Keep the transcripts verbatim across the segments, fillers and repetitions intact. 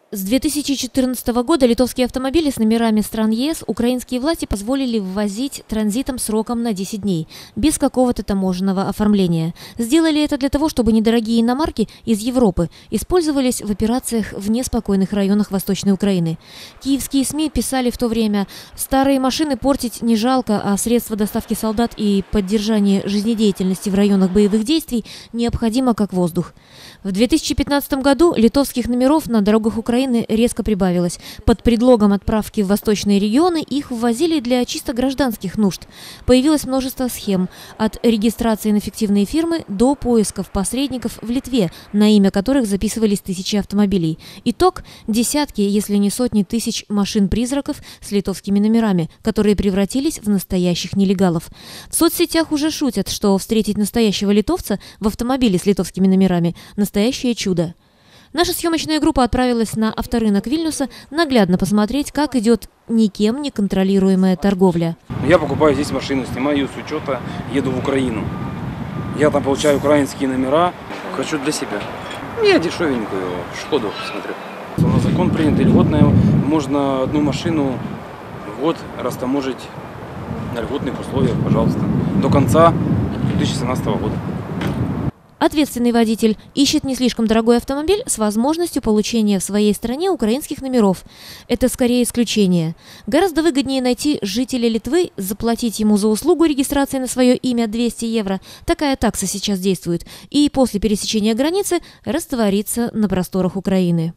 С две тысячи четырнадцатого года литовские автомобили с номерами стран Е С украинские власти позволили ввозить транзитом сроком на десять дней, без какого-то таможенного оформления. Сделали это для того, чтобы недорогие иномарки из Европы использовались в операциях в неспокойных районах Восточной Украины. Киевские СМИ писали в то время: «Старые машины портить не жалко, а средства доставки солдат и поддержания жизнедеятельности в районах боевых действий необходимо как воздух». В две тысячи пятнадцатом году литовских номеров на дорогах Украины резко прибавилось. Под предлогом отправки в восточные регионы их ввозили для чисто гражданских нужд. Появилось множество схем, от регистрации на фиктивные фирмы до поисков посредников в Литве, на имя которых записывались тысячи автомобилей. Итог – десятки, если не сотни тысяч машин-призраков с литовскими номерами, которые превратились в настоящих нелегалов. В соцсетях уже шутят, что встретить настоящего литовца в автомобиле с литовскими номерами – настоящее чудо. Наша съемочная группа отправилась на авторынок Вильнюса наглядно посмотреть, как идет никем не контролируемая торговля. Я покупаю здесь машину, снимаю ее с учета, еду в Украину. Я там получаю украинские номера, хочу для себя. Я дешевенькую Шкоду смотрю. У нас закон принят, льготная, можно одну машину в год растаможить на льготных условиях, пожалуйста, до конца две тысячи семнадцатого года. Ответственный водитель ищет не слишком дорогой автомобиль с возможностью получения в своей стране украинских номеров. Это скорее исключение. Гораздо выгоднее найти жителя Литвы, заплатить ему за услугу регистрации на свое имя двести евро, такая такса сейчас действует, и после пересечения границы раствориться на просторах Украины.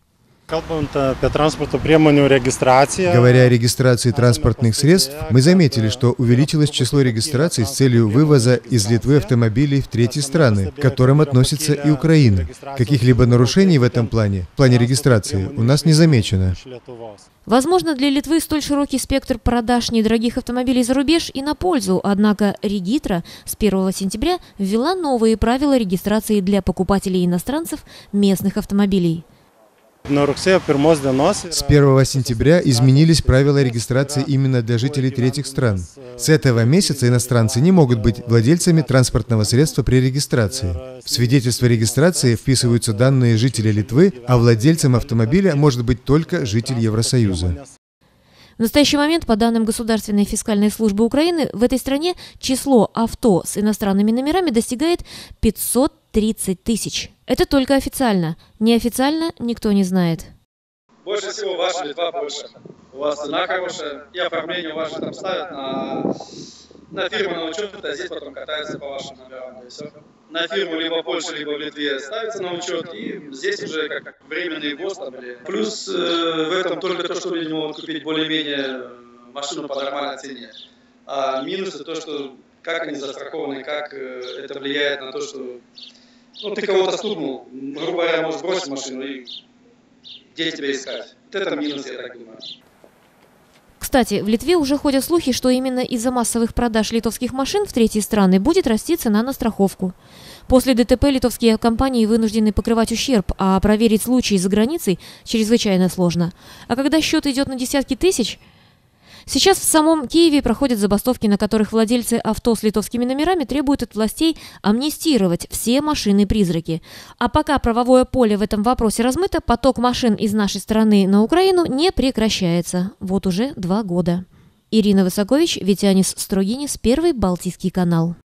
Говоря о регистрации транспортных средств, мы заметили, что увеличилось число регистраций с целью вывоза из Литвы автомобилей в третьи страны, к которым относится и Украина. Каких-либо нарушений в этом плане, в плане регистрации, у нас не замечено. Возможно, для Литвы столь широкий спектр продаж недорогих автомобилей за рубеж и на пользу, однако Регитра с первого сентября ввела новые правила регистрации для покупателей иностранцев местных автомобилей. С первого сентября изменились правила регистрации именно для жителей третьих стран. С этого месяца иностранцы не могут быть владельцами транспортного средства при регистрации. В свидетельство регистрации вписываются данные жителя Литвы, а владельцем автомобиля может быть только житель Евросоюза. В настоящий момент, по данным Государственной фискальной службы Украины, в этой стране число авто с иностранными номерами достигает пятьсот тридцать тысяч. Это только официально. Неофициально никто не знает. Больше всего ваша Литва больше. У вас цена хорошая, и оформление ваши там ставят на, на фирму на учет, а здесь потом катаются по вашим номерам. И все. На фирму либо в Польше, либо в Литве ставится на учет, и здесь уже как, как временный ввоз. Там, или... Плюс э, в этом только то, что люди могут купить более-менее машину по нормальной цене. А минусы то, что как они застрахованы, как э, это влияет на то, что ну, ты кого-то стукнул, грубо говоря, можешь бросить машину и где тебя искать. Вот это минус, я так думаю. Кстати, в Литве уже ходят слухи, что именно из-за массовых продаж литовских машин в третьи страны будет расти цена на страховку. После Д Т П литовские компании вынуждены покрывать ущерб, а проверить случаи за границей чрезвычайно сложно. А когда счет идет на десятки тысяч... Сейчас в самом Киеве проходят забастовки, на которых владельцы авто с литовскими номерами требуют от властей амнистировать все машины-призраки. А пока правовое поле в этом вопросе размыто, поток машин из нашей страны на Украину не прекращается. Вот уже два года. Ирина Высокович, Витянис Строгинис, Первый Балтийский канал.